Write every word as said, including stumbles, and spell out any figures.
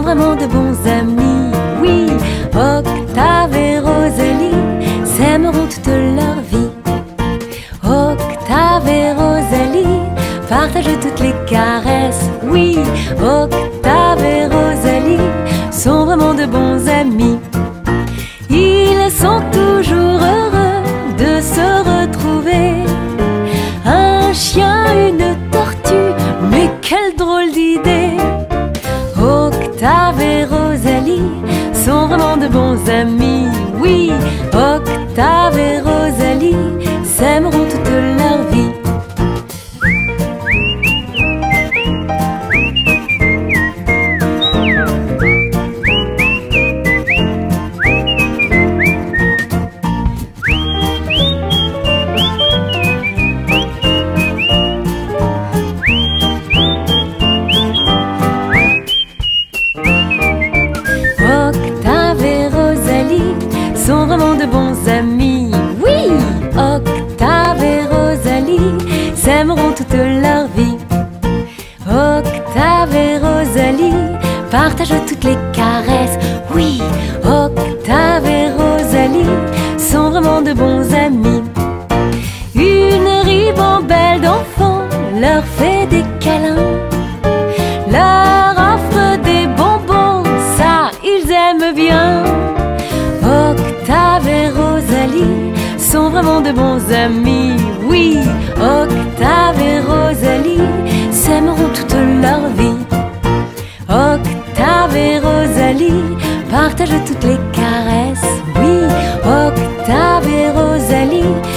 vraiment de bons amis. Oui, Octave et Rosalie s'aimeront toute leur vie. Octave et Rosalie partagent toutes les caresses. Oui, Octave et Rosalie sont vraiment de bons amis. Ils sont toujours heureux de se retrouver. Un chien, une tortue, mais quelle drôle d'idée! Octave et Rosalie sont vraiment de bons amis. Oui, Octave et Rosalie s'aimeront toute leur vie. Octave et Rosalie sont vraiment de bons amis. Oui, Octave et Rosalie s'aimeront toute leur vie. Octave et Rosalie partagent toutes les caresses. Oui, Octave et Rosalie sont vraiment de bons amis. Une ribambelle d'enfants leur fait des câlins, leur offre des bonbons, ça ils aiment bien. Octave et Rosalie sont vraiment de bons amis. Oui, Octave et Rosalie s'aimeront toute leur vie. Octave et Rosalie partagent toutes les caresses. Oui, Octave et Rosalie